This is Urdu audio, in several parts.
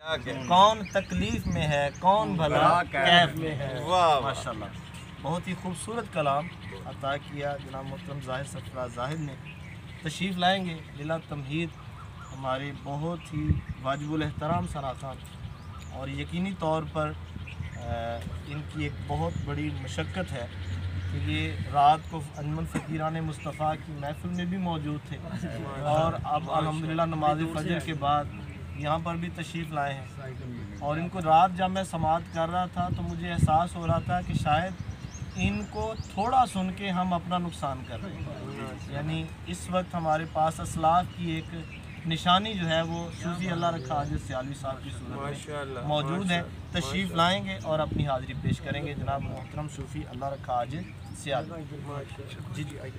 کون تکلیف میں ہے، کون بھلا کیف میں ہے۔ ماشاءاللہ، بہت ہی خوبصورت کلام عطا کیا جناب محترم ظاہر سرفراز زاہد نے۔ تشریف لائیں گے بلا تمہید ہمارے بہت ہی واجب الاحترام ثنا خان، اور یقینی طور پر ان کی ایک بہت بڑی مشقت ہے کہ یہ رات کو انجمن فقیران مصطفیٰ کی محفل میں بھی موجود تھے، اور اب الحمدللہ نماز فجر کے بعد یہاں پر بھی تشریف لائے ہیں۔ اور ان کو رات جب میں سماعت کر رہا تھا تو مجھے احساس ہو رہا تھا کہ شاید ان کو تھوڑا سن کے ہم اپنا نقصان کر رہے ہیں، یعنی اس وقت ہمارے پاس اسلاف کی ایک نشانی جو ہے وہ صوفی اللہ رکھا حاجت سیالوی صاحب کی صورت میں موجود ہے۔ تشریف لائیں گے اور اپنی حاضری پیش کریں گے جناب محترم صوفی اللہ رکھا حاجت سیالوی۔ جی جی آئیے،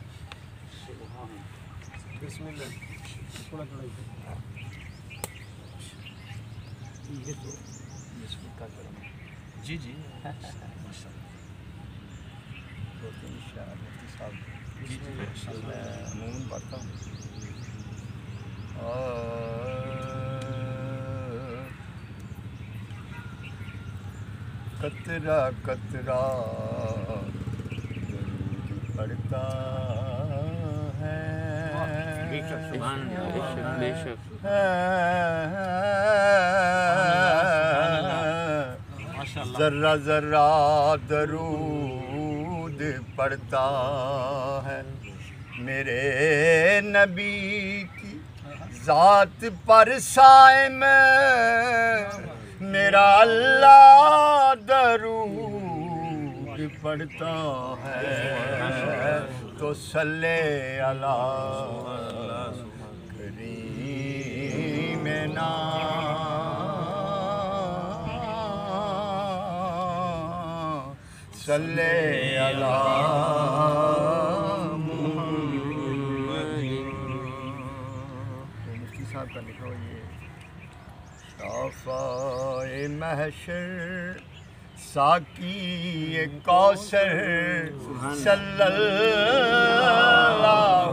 بسم اللہ۔ جی جی عموماً پڑھتا ہوں۔ قطرہ قطرہ درود پڑھتا ہے، ذرہ ذرہ درود پڑھتا ہے، میرے نبی کی ذات پر سائے میں میرا اللہ درود پڑھتا ہے، تو صلی اللہ کریم نا صلی اللہ مفتی صاحب کا لکھا ہو یہ صافائے محشر ساقی کوثر صلی اللہ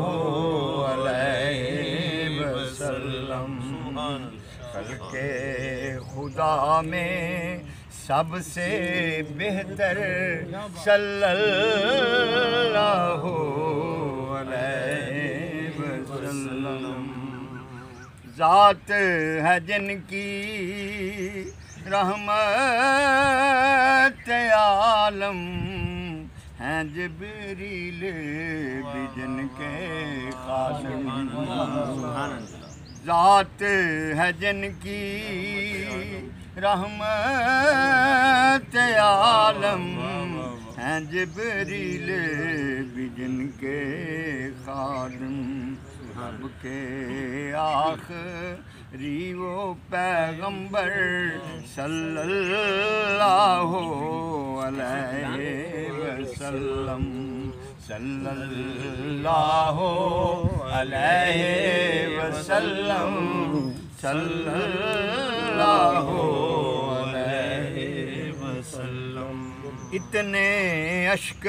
علیہ وسلم، خلق خدا میں سب سے بہتر صلی اللہ علیہ وسلم، ذات ہے جن کی رحمت عالم، ہیں جبریل بھی جن کے خادم، ذات ہے جن کی رحمت عالم، ہیں جبریل بھی جن کے خادم، رب کے آخری وہ پیغمبر صلی اللہ علیہ وسلم، صلی اللہ علیہ وسلم، صلی اللہ علیہ وسلم، اتنے اشک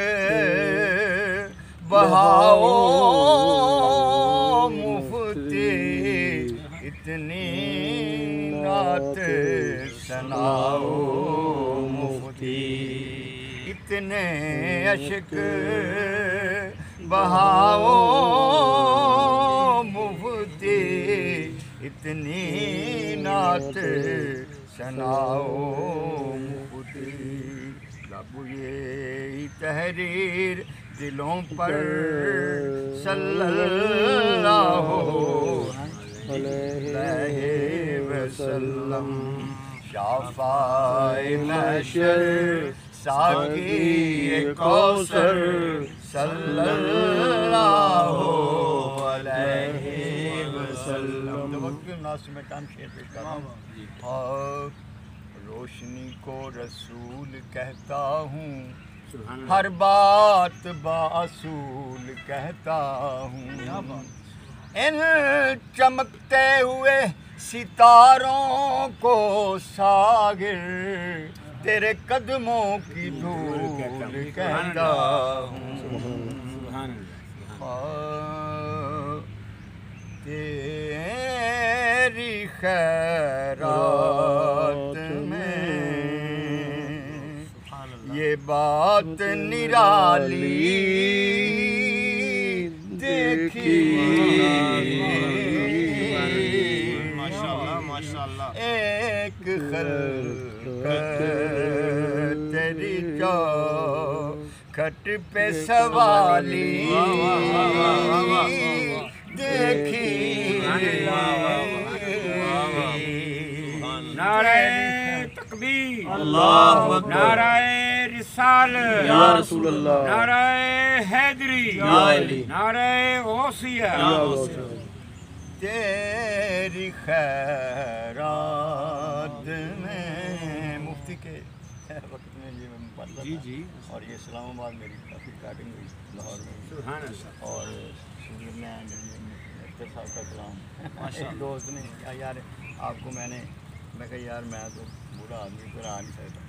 بہاؤ مفتی، اتنی نعت سناؤ مفتی، اتنے اشک بہاؤ مفتی، اتنی نعت سناؤ مفتی، لب یہ تحریر دلوں پر صلی اللہ علیہ وسلم، شافعِ محشر ساقی کوثر صلی اللہ علیہ وسلم۔ تو وقت ناس میں کام شیئر پیش کر رہا ہوں، روشنی کو رسول کہتا ہوں، ہر بات باصول کہتا ہوں، ان چمکتے ہوئے ستاروں کو ساغر تیرے قدموں کی دھول کہتا ہوں، تیری خیرات بات نرالی دیکھی ماشاءاللہ ماشاءاللہ ایک خلقت تیری چوکھٹ پہ سوالی دیکھی نعرہ تکبیر اللہ اکبر نعرہ رسالت یا رسول اللہ نعرہ حیدری یا علی نعرہ غوثیہ تیری خیرات میں مفتی کے وقت میں یہ میں پڑھتا تھا جی اور یہ اسلام آباد میری کافی ریکارڈنگ ہوئی لاہور میں سبحان اللہ اور شروع میں اختر صاحب کا کلام ایک دوست نے کہا یار آپ کو میں کہا یار میں تو بوڑھا آدمی کو آ نہیں سکتا